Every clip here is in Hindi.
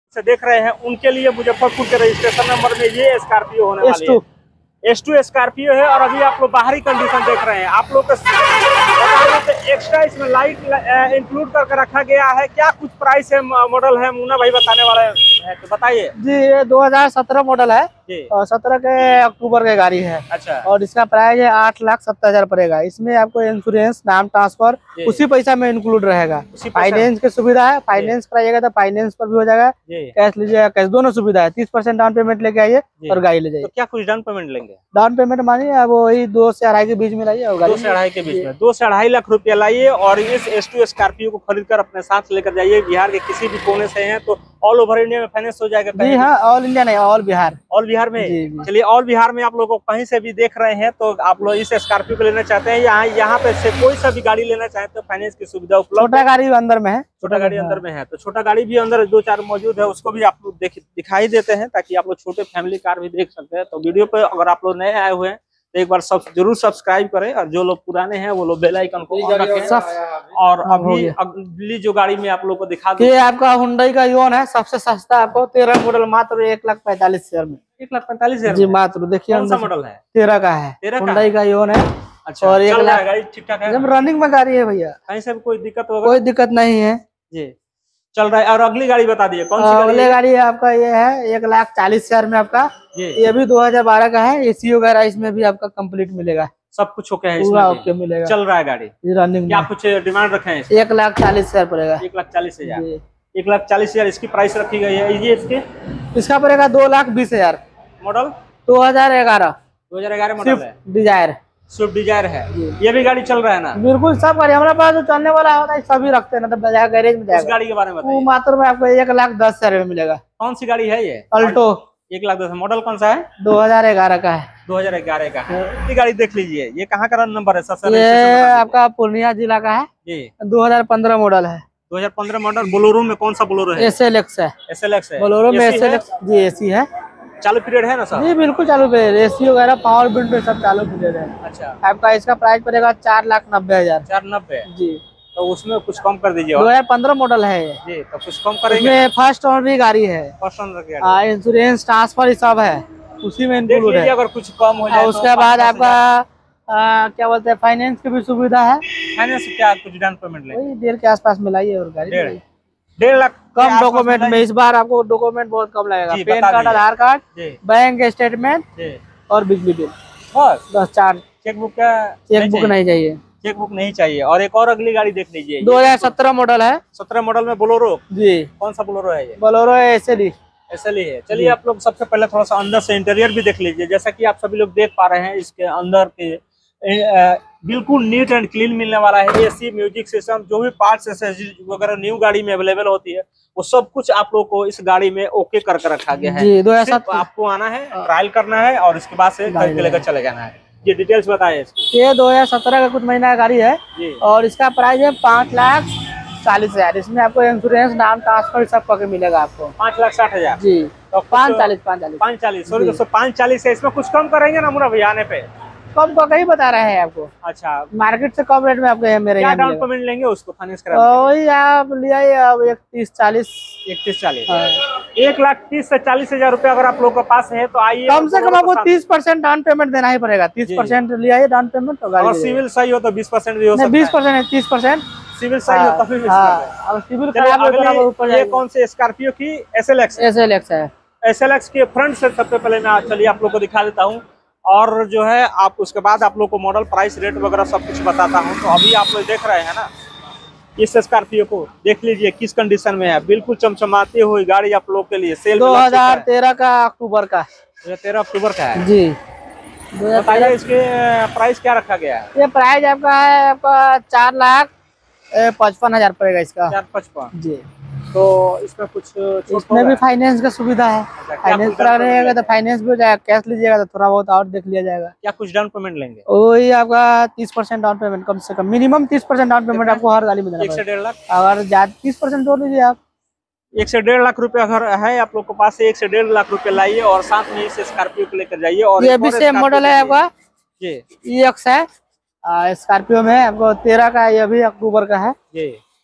से देख रहे हैं उनके लिए मुजफ्फरपुर के रजिस्ट्रेशन नंबर में ये स्कॉर्पियो होने वाली है। S2 स्कॉर्पियो है और अभी आप लोग बाहरी कंडीशन देख रहे हैं। आप लोग को एक्स्ट्रा इसमें लाइट इंक्लूड करके रखा गया है। क्या कुछ प्राइस है, मॉडल है, मुन्ना भाई बताने वाले हैं तो बताइए जी। ये 2017 मॉडल है और 17 के अक्टूबर की गाड़ी है। अच्छा। और इसका प्राइस है 8,70,000 पड़ेगा। इसमें आपको इंश्योरेंस, नाम ट्रांसफर उसी पैसा में इंक्लूड रहेगा। फाइनेंस की सुविधा है, फाइनेंस कराइएगा तो फाइनेंस पर भी हो जाएगा, कैश लीजिएगा कैश, दोनों सुविधा है। 30% डाउन पेमेंट लेके आइए और गाड़ी ले जाइए। तो क्या कुछ डाउन पेमेंट लेंगे? डाउन पेमेंट मानिए वही 2 से 2.5 के बीच में लाइए। 2 से 2.5 के बीच में 2 से 2.5 लाख रुपया लाइए और इस S2 स्कॉर्पियो को खरीद कर अपने साथ लेकर जाइए। बिहार के किसी भी कोने से हैं तो ऑल ओवर इंडिया में फाइनेंस हो जाएगा। जी हाँ, ऑल इंडिया नहीं, ऑल बिहार। ऑल बिहार में? चलिए, ऑल बिहार में आप लोगों को कहीं से भी देख रहे हैं तो आप लोग इस स्कॉर्पियो को लेना चाहते हैं, यहाँ पे से कोई सा भी गाड़ी लेना चाहते तो फाइनेंस की सुविधा उपलब्ध। छोटा गाड़ी अंदर में है, छोटा गाड़ी अंदर में है तो छोटा गाड़ी भी अंदर 2-4 मौजूद है, उसको भी आप लोग दिखाई देते हैं ताकि आप लोग छोटे फैमिली कार भी देख सकते हैं। तो वीडियो पे अगर आप लोग नए आए हुए हैं तो एक बार जरूर सब्सक्राइब करें और जो लोग पुराने हैं वो लोग बेल आइकन को ऑन रखें। और अभी अगली जो गाड़ी में आप लोग को दिखा दूं, ये आपका हुंडई का योन है, सबसे सस्ता आपको 13 मॉडल मात्र 1,45,000 में। 1,45,000 जी मात्र। देखिए कौन सा मॉडल है? 13 का है, हुंडई का योन है। अच्छा, और 1 लाख गाड़ी ठीक ठाक है, एकदम रनिंग में गाड़ी है भैया, कहीं से भी कोई दिक्कत होगा? कोई दिक्कत नहीं है जी, चल रहा है। और अगली गाड़ी बता दिए कौन सी अगली गाड़ी है आपका ये है 1,40,000 में आपका। ये भी 2012 का है, एसी वगैरह इसमें भी आपका कंप्लीट मिलेगा, सब कुछ ओके है, पूरा ओके मिलेगा। चल रहा है गाड़ी रनिंग। क्या कुछ डिमांड रखे हैं? 1,40,000 पड़ेगा। 1,40,000। 1,40,000 इसकी प्राइस रखी गई है। ये इसका पड़ेगा 2,20,000। मॉडल 2011 मॉडल है, डिजायर, स्विफ्ट डिजायर है। ये भी गाड़ी चल रहा है ना? बिल्कुल सब गाड़ी हमारे पास जो चलने वाला होता है सभी रखते हैं ना, तो गैरेज में जाएगा। उस गाड़ी के बारे में बताइए। मात्र में आपको 1,10,000 में मिलेगा। कौन सी गाड़ी है ये? अल्टो। 1,10,000। मॉडल कौन सा है? 2011 का है। 2011 का है। ये गाड़ी देख लीजिए, ये कहाँ का रन नंबर है? ये आपका पूर्णिया जिला का है जी। 2015 मॉडल है। 2015 मॉडल। बोलेरो में कौन सा बोलेरो है? SLX है। SLX है। बोलेरो में SLX जी, एसी है। चालू पीरियड है ना सर? जी बिल्कुल चालू पीरियड, एसी वगैरह पावर विंडो सब चालू पीरियड है। अच्छा। आपका इसका प्राइस पड़ेगा 4,90,000। 4,90,000 जी। तो उसमें कुछ कम कर दीजिए। 2015 मॉडल है ये जी, तो कुछ कम करेंगे। इसमें फर्स्ट ओनर भी गाड़ी है, फर्स्ट ओनर की गाड़ी। इंश्योरेंस ट्रांसफर सब है उसी में इंक्लूड है। अगर कुछ कम हो जाए उसके बाद आपका क्या बोलते हैं फाइनेंस की भी सुविधा है। फाइनेंस क्या कुछ डाउन पेमेंट लेंगे? 1.5 के आसपास में लाइए और गाड़ी 1.5 लाख कम डॉक्यूमेंट में। इस बार आपको डॉक्यूमेंट बहुत कम लगेगा, PAN card, Aadhaar card, bank statement और बिजली बिल, बस 4। चेकबुक का? चेकबुक नहीं चाहिए, चेकबुक नहीं चाहिए। और एक और अगली गाड़ी देख लीजिए, 2017 मॉडल है। 17 मॉडल में बोलेरो जी। कौन सा बोलेरो है ये? बोलेरो SLE है। चलिए, आप लोग सबसे पहले थोड़ा सा अंदर से इंटीरियर भी देख लीजिए। जैसा कि आप सभी लोग देख पा रहे हैं, इसके अंदर के बिल्कुल नीट एंड क्लीन मिलने वाला है। एसी, म्यूजिक सिस्टम, जो भी पार्ट्स वगैरह न्यू गाड़ी में अवेलेबल होती है वो सब कुछ आप लोग को इस गाड़ी में ओके करके रखा गया है। सिर्फ आपको आना है, ट्रायल करना है और इसके बाद से खरीद के लेकर चले जाना है। ये डिटेल्स बताइए। ये 2017 का कुछ महीना का गाड़ी है और इसका प्राइस है 5,40,000। इसमें आपको इंश्योरेंस, नाम ट्रांसफर सब करके मिलेगा आपको। 5,60,000 जी। तो 5,40,000 सॉरी दोस्तों, 5,40,000 है। इसमें कुछ कम करेंगे ना मुन्ना भैया आने पे? कम का कहीं बता रहे हैं आपको। अच्छा, मार्केट से कम रेट में आपको मेरे यहाँ डाउन पेमेंट लेंगे उसको फाइनेंस करा? वही आप ले आइए अब 31,40। 1,30,000 से 40,000 रुपया अगर आप लोग के पास है तो आइए। कम से कम आपको 30% डाउन पेमेंट देना ही पड़ेगा। 30% ले आइए डाउन पेमेंट। और सिविल सही हो तो 20% भी हो सकता है। 20% है, 30% सिविल सही हो तभी। सिविल खराब हो। ये कौन से स्कॉर्पियो की? SLX है। SLX के फ्रंट से सबसे पहले मैं चलिए आप लोग को दिखा देता हूँ और जो है आप उसके बाद आप लोग को मॉडल, प्राइस, रेट वगैरह सब कुछ बताता हूँ। तो अभी आप लोग देख रहे हैं ना, इस स्कॉर्पियो को देख लीजिए किस कंडीशन में है। बिल्कुल चमचमाती हुई गाड़ी आप लोग के लिए सेल 2013 का अक्टूबर का। 13 अक्टूबर का है जी। बताइए इसके प्राइस क्या रखा गया है? ये प्राइस आपका है, आपका 4,55,000 पड़ेगा इसका। 4,55 जी। तो इसमें कुछ इसमें भी फाइनेंस का सुविधा है। फाइनेंस करा रहेगा तो फाइनेंस भी हो जाएगा, कैश लीजिएगा तो थोड़ा बहुत और देख लिया जाएगा। क्या कुछ डाउन पेमेंट लेंगे? वही आपका 30% डाउन पेमेंट, कम से कम मिनिमम 30% डाउन पेमेंट आपको हर गाड़ी में देना 1 से 1.5 लाख। अगर ज्यादा 30% जोड़ लीजिए आप। 1 से 1.5 लाख रुपया अगर है आप लोग के पास, 1 से 1.5 लाख रुपया लाइए और साथ में इस स्कॉर्पियो को लेकर जाइए। और ये भी सेम मॉडल है आपका जी, EX है। स्कॉर्पियो में आपको 13 का, ये भी अक्टूबर का है जी।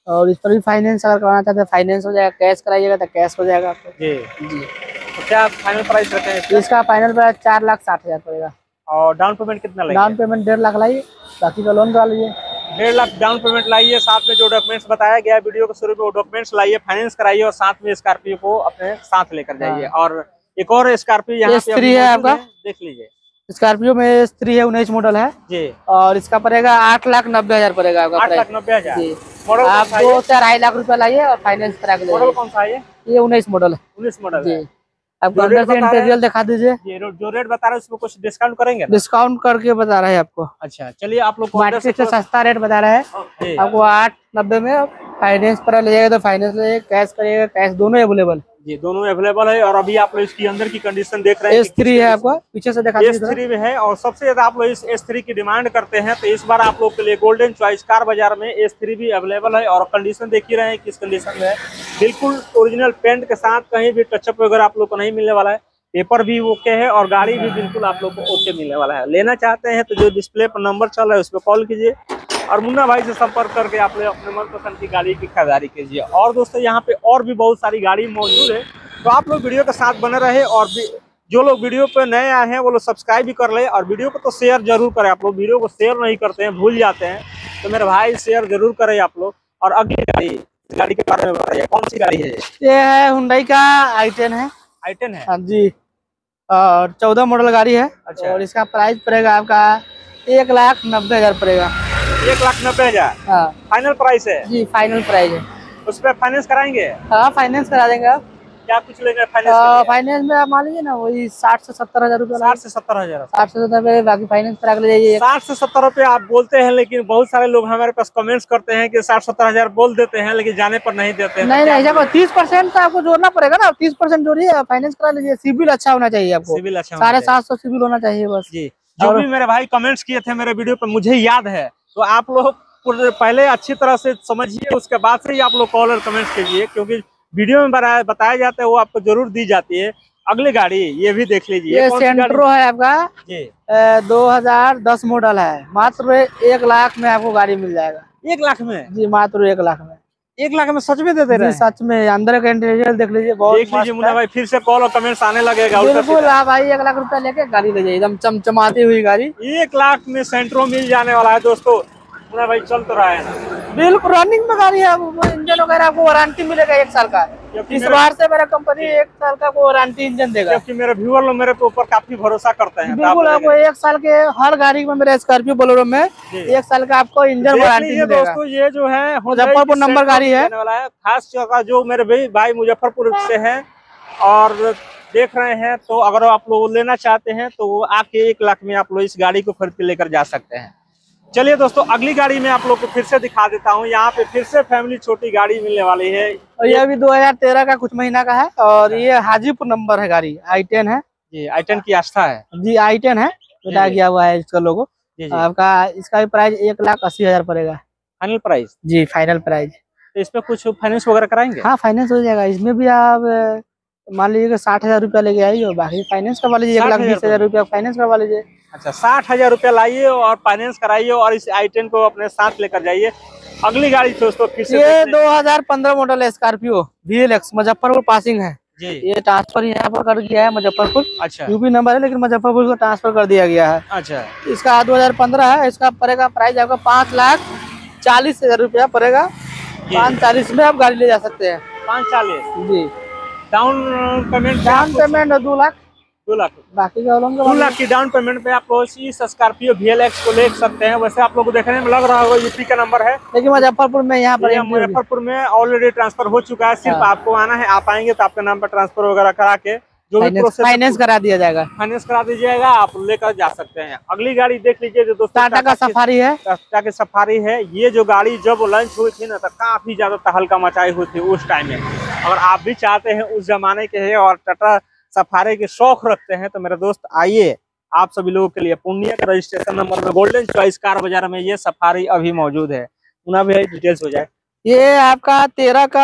और इस पर भी फाइनेंस अगर कराना चाहते हैं फाइनेंस हो जाएगा, कैश कराइएगा तो कैश हो जाएगा आपको। जी जी। तो क्या फाइनल प्राइस रखे हैं इसका फाइनल प्राइस 4,60,000 पड़ेगा। और डाउन पेमेंट कितना लगेगा? डाउन पेमेंट 1.5 लाख लाइए, बाकी का लोन करा लीजिए। 1.5 लाख डाउन पेमेंट लाइए, साथ में जो डॉक्यूमेंट्स बताया गया है वीडियो के शुरू में वो डॉक्यूमेंट्स लाइए, फाइनेंस कराइए और साथ में स्कॉर्पियो को अपने साथ लेकर जाइए। और एक और स्कॉर्पियो यहाँ पे S3 है आपका, देख लीजिए। स्कॉर्पियो में S3 है, 19 मॉडल है जी। और इसका पड़ेगा 8,90,000 पड़ेगा आपका। 8,90,000 जी। मॉडल आपको 2.5 लाख रुपया लाइए और फाइनेंस करा के मॉडल कौन सा है? ये 19 मॉडल है। 19 मॉडल जी। है। आपको अंदर से इंटीरियर दिखा दीजिए। जो रेट बता रहे हैं उसमें कुछ डिस्काउंट करेंगे? डिस्काउंट करके बता रहे हैं आपको। अच्छा चलिए, आप लोग मार्केट से सस्ता रेट बता रहे हैं आपको 8,90 में। फाइनेंस पर ले जाएगा तो फाइनेंस ले, कैश करिएगा कैश, दोनों अवेलेबल। जी दोनों अवेलेबल है। और अभी आप लोग इसकी अंदर की कंडीशन देख रहे हैं। S3 है आपका, पीछे से दिखा दीजिए। S3 में है और सबसे ज्यादा आप लोग इस S3 की डिमांड करते हैं, तो इस बार आप लोग के लिए गोल्डन चॉइस कार बाजार में S3 भी अवेलेबल है। और कंडीशन देख ही रहे हैं किस कंडीशन में है, बिल्कुल ओरिजिनल पेंट के साथ, कहीं भी टचअप वगैरह आप लोग को नहीं मिलने वाला है। पेपर भी ओके है और गाड़ी भी बिल्कुल आप लोग को ओके मिलने वाला है। लेना चाहते हैं तो जो डिस्प्ले पर नंबर चल रहा है उस पर कॉल कीजिए और मुन्ना भाई से संपर्क करके आप लोग अपने मनपसंद की गाड़ी की खरीदारी कीजिए। और दोस्तों यहाँ पे और भी बहुत सारी गाड़ी मौजूद है, तो आप लोग वीडियो के साथ बने रहे। और जो लोग वीडियो पे नए आए हैं वो लोग सब्सक्राइब भी कर ले और वीडियो को तो शेयर जरूर करें। आप लोग वीडियो को शेयर नहीं करते हैं, भूल जाते हैं, तो मेरे भाई शेयर जरूर करें आप लोग। और अगली गाड़ी के बारे में बताइए, कौन सी गाड़ी है? ये है हुंडई का i10 है। i10 है? हाँ जी। और 14 मॉडल गाड़ी है। अच्छा। और इसका प्राइस पड़ेगा आपका 1,90,000 पड़ेगा। 1,90,000 हाँ फाइनल प्राइस है? जी फाइनल प्राइस है। उस पर फाइनेंस कराएंगे? हाँ फाइनेंस करा देंगे आप। क्या कुछ लेंगे फाइनेंस? फाइनेंस में आप मान लीजिए ना वही 60 से 70 हजार रुपया। 60 से 70,000? 60 से 70 रुपये, बाकी फाइनेंस करा के ले जाइए। 60 से 70 रुपये आप बोलते हैं, लेकिन बहुत सारे लोग हमारे पास कमेंट्स करते हैं कि 60-70,000 बोल देते हैं लेकिन जाने पर नहीं देते हैं। नहीं नहीं, जब 30% तो आपको जोड़ना पड़ेगा ना, 30% जोड़िए, फाइनेंस करा लीजिए। सिविल अच्छा होना चाहिए आपको, सिविल अच्छा 750 सिविल होना चाहिए बस। जी। जो भी मेरे भाई कमेंट्स किए थे मेरे वीडियो पे मुझे याद है, तो आप लोग पहले अच्छी तरह से समझिए, उसके बाद से ही आप लोग कॉल और कमेंट्स कीजिए, क्योंकि वीडियो में बताया जाता है वो आपको जरूर दी जाती है। अगली गाड़ी ये भी देख लीजिए। ये सेंट्रो है आपका जी। 2010 मॉडल है। मात्र 1 लाख में आपको गाड़ी मिल जाएगा। 1 लाख में? जी मात्र 1 लाख में। 1 लाख में सच में दे रहे हैं? सच में। अंदर का इंटीरियर देख लीजिए, देख लीजिए मुन्ना भाई, फिर से कॉल और कमेंट्स आने लगेगा। बिल्कुल आप आइए, 1 लाख रुपया लेके गाड़ी ले जाइए, एकदम चमचमाती हुई गाड़ी। 1 लाख में सेंट्रो मिल जाने वाला है दोस्तों। मुन्ना भाई चल तो रहा है ना? बिल्कुल रनिंग में गाड़ी है। इंजन वगैरह आपको वारंटी मिलेगा 1 साल का। इस बार से मेरा कंपनी 1 साल का वारंटी इंजन देगा, क्योंकि मेरे व्यूअर लोग मेरे ऊपर काफी भरोसा करते हैं। बिल्कुल आपको 1 साल के हर गाड़ी में, मेरे स्कॉर्पियो बोलेरो में 1 साल का आपको इंजन वारंटी मिलेगा। दोस्तों ये जो है मुजफ्फरपुर नंबर गाड़ी है, खास जगह जो मेरे भाई मुजफ्फरपुर से है और देख रहे हैं, तो अगर आप लोग लेना चाहते हैं तो आके 1 लाख में आप लोग इस गाड़ी को खरीद के लेकर जा सकते हैं। चलिए दोस्तों, अगली गाड़ी में आप लोग को फिर से दिखा देता हूँ। यहाँ पे फिर से फैमिली छोटी गाड़ी मिलने वाली है और ये अभी 2013 का कुछ महीना का है। और ये हाजीपुर नंबर है गाड़ी, i10 है जी। i10 की आस्था है जी, i10 है, बेटा गया हुआ है इसका लोगो आपका। इसका भी प्राइस 1,80,000 पड़ेगा फाइनल प्राइस जी, फाइनल प्राइस। तो इस पे कुछ फाइनेंस वगैरह कराएंगे? हाँ फाइनेंस हो जाएगा। इसमें भी आप मान लीजिए 60,000 रुपया लेके आइए और बाकी फाइनेंस करवा लीजिए। 1,20,000 रुपया फाइनेंस करवा लीजिए। अच्छा, 60,000 रुपया लाइए और फाइनेंस कराइए और इस i10 को अपने साथ लेकर जाइए। अगली गाड़ी दोस्तों फिर से ये 2015 मॉडल है, स्कॉर्पियो VLX, मुजफ्फरपुर पासिंग है जी। ये ट्रांसफर यहाँ पर कर दिया है मुजफ्फरपुर। अच्छा। यूपी नंबर है लेकिन मुजफ्फरपुर को ट्रांसफर कर दिया गया है। अच्छा। इसका 2015 है। इसका पड़ेगा प्राइस आपका 5,40,000 रुपया पड़ेगा। 5,40,000 में आप गाड़ी ले जा सकते हैं। 5,40,000 जी। Down payment 2 lakh. 2 लाख बाकी का 2 लाख की डाउन पेमेंट पे आप लोग इस स्कॉर्पियो VLX को ले सकते हैं। वैसे आप लोग को देखने में लग रहा होगा यूपी का नंबर है, लेकिन मुजफ्फरपुर में यहाँ पर मुजफ्फरपुर में ऑलरेडी ट्रांसफर हो चुका है। सिर्फ आपको आना है, आप आएंगे तो आपके नाम पर ट्रांसफर वगैरह करा के जो भी प्रोसेस फाइनेंस करा दिया जाएगा, फाइनेंस करा दीजिएगा, आप लेकर जा सकते हैं। अगली गाड़ी देख लीजिए जो दोस्तों टाटा का सफारी है। टाटा की सफारी है। ये जो गाड़ी जब लॉन्च हुई थी ना तो काफी ज्यादा तहलका मचाई हुई थी उस टाइम में। अगर आप भी चाहते हैं उस जमाने के हैं और टाटा सफारी के शौक रखते हैं तो मेरे दोस्त आइए, आप सभी लोगों के लिए पूर्णिया का रजिस्ट्रेशन नंबर में गोल्डन चॉइस कार बाजार में ये सफारी अभी मौजूद है। पुनः भी डिटेल्स हो जाए। ये आपका 13 का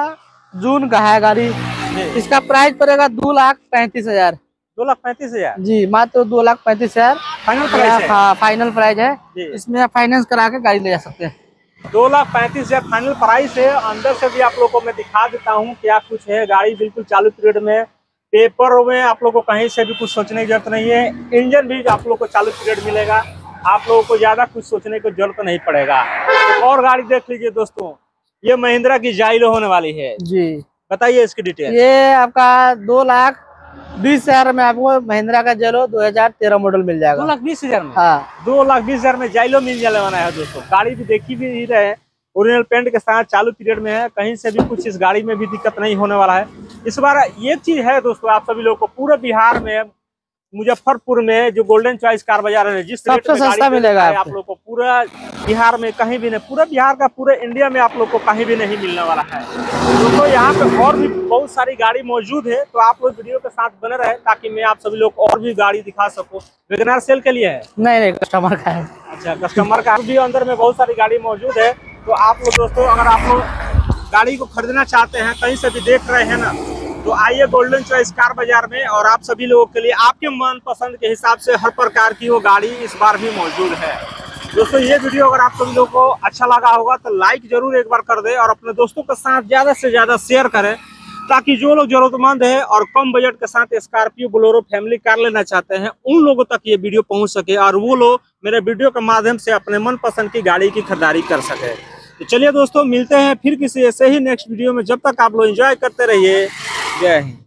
जून का है गाड़ी। इसका प्राइस पड़ेगा 2,35,000। 2,35,000 जी, मात्र 2,35,000 फाइनल प्राइस है। हाँ फाइनल प्राइस है। इसमें आप फाइनेंस करा के गाड़ी ले जा सकते हैं। 2,35,000 फाइनल प्राइस है। अंदर से भी आप लोगों को मैं दिखा देता हूँ क्या कुछ है। गाड़ी बिल्कुल चालू पीरियड में, पेपर में आप लोगों को कहीं से भी कुछ सोचने की जरूरत नहीं है। इंजन भी आप लोगों को चालू पीरियड मिलेगा, आप लोगों को ज्यादा कुछ सोचने की जरूरत नहीं पड़ेगा। तो और गाड़ी देख लीजिए दोस्तों, ये महिंद्रा की जाइलो होने वाली है जी। बताइए इसकी डिटेल। ये आपका 2,20,000 में आपको महिंद्रा का जाइलो 2013 मॉडल मिल जाएगा। 2,20,000 में? हाँ, 2,20,000 में जाइलो मिल जाने वाला है दोस्तों। गाड़ी भी देखी भी रहे, ओरिजिनल पेंट के साथ चालू पीरियड में है, कहीं से भी कुछ इस गाड़ी में भी दिक्कत नहीं होने वाला है। इस बार ये चीज है दोस्तों, आप सभी लोगों को पूरे बिहार में, मुजफ्फरपुर में जो गोल्डन चॉइस कार बाजार है, जिस सबसे सस्ता मिलेगा आप लोग को पूरा बिहार में कहीं भी नहीं, पूरा बिहार का पूरे इंडिया में आप लोग को कहीं भी नहीं मिलने वाला है दोस्तों। यहाँ पे और भी बहुत सारी गाड़ी मौजूद है, तो आप लोग वीडियो के साथ बने रहे ताकि मैं आप सभी लोग को और भी गाड़ी दिखा सकूं। वैगनआर सेल के लिए है? नहीं, कस्टमर का है। अच्छा, कस्टमर का भी अंदर में बहुत सारी गाड़ी मौजूद है। तो आप लोग दोस्तों, अगर आप लोग गाड़ी को खरीदना चाहते हैं, कहीं से भी देख रहे हैं ना, तो आइए गोल्डन चॉइस कार बाजार में, और आप सभी लोगों के लिए आपके मन पसंद के हिसाब से हर प्रकार की वो गाड़ी इस बार भी मौजूद है दोस्तों। ये वीडियो अगर आप सभी लोगों को अच्छा लगा होगा तो लाइक जरूर एक बार कर दें, और अपने दोस्तों के साथ ज्यादा से ज्यादा शेयर करें, ताकि जो लोग जरूरतमंद है और कम बजट के साथ स्कॉर्पियो बोलेरो फैमिली कार लेना चाहते हैं, उन लोगों तक ये वीडियो पहुंच सके, और वो लोग मेरे वीडियो के माध्यम से अपने मन पसंद की गाड़ी की खरीदारी कर सके। तो चलिए दोस्तों, मिलते हैं फिर किसी ऐसे ही नेक्स्ट वीडियो में। जब तक आप लोग एंजॉय करते रहिए। जय हिंद।